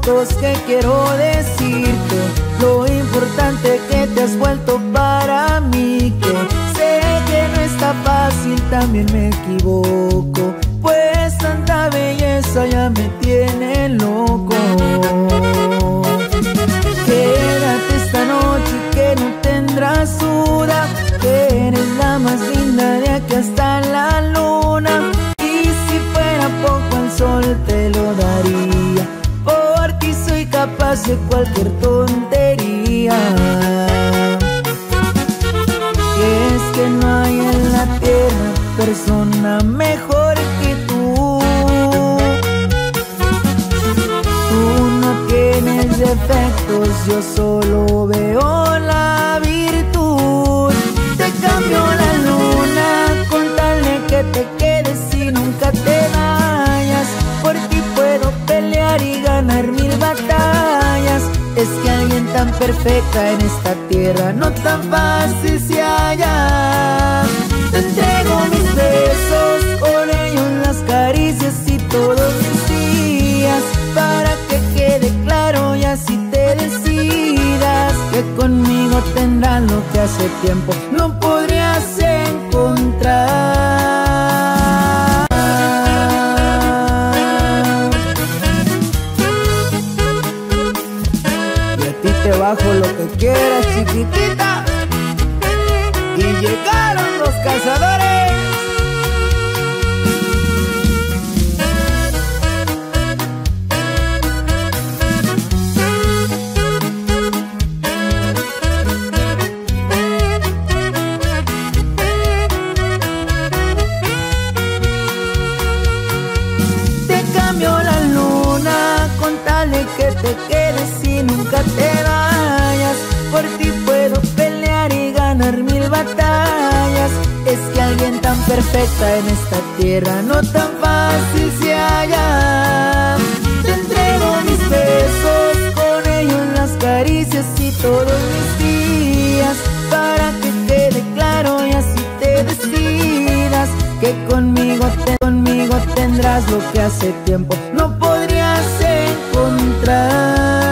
secretos que quiero decirte, lo importante que te has vuelto para mí, que sé que no está fácil, también me equivoco, pues tanta belleza ya me tiene loco. Quédate esta noche que no tendrás duda, que eres la más linda de aquí hasta la luna. Y si fuera poco el sol te lo daría, por ti soy capaz de cualquier tontería. Y es que no hay en la tierra persona mejor que tú. Tú no tienes defectos, yo solo veo la virtud. Te cambio la luna con tal de que te quedes y nunca te vayas. Por ti puedo pelear y ganar 1000 batallas. Es que alguien tan perfecta en esta tierra no tan fácil se halla. Te entrego mis besos, con ellos las caricias y todos mis días, para que quede claro y así te decidas, que conmigo tendrás lo que hace tiempo no podrías encontrar. Y a ti te bajo lo que quieras, chiquitita. Y llegaron los cazadores. Te cambio la luna con tal de que te quedes y nunca te vayas. Por ti puedo pelear y ganar 1000 batallas. Es que alguien tan perfecta en esta tierra no tan fácil se halla. Te entrego mis besos, con ellos las caricias y todos mis días, para que quede claro y así te decidas, que conmigo tendrás lo que hace tiempo no podrías encontrar.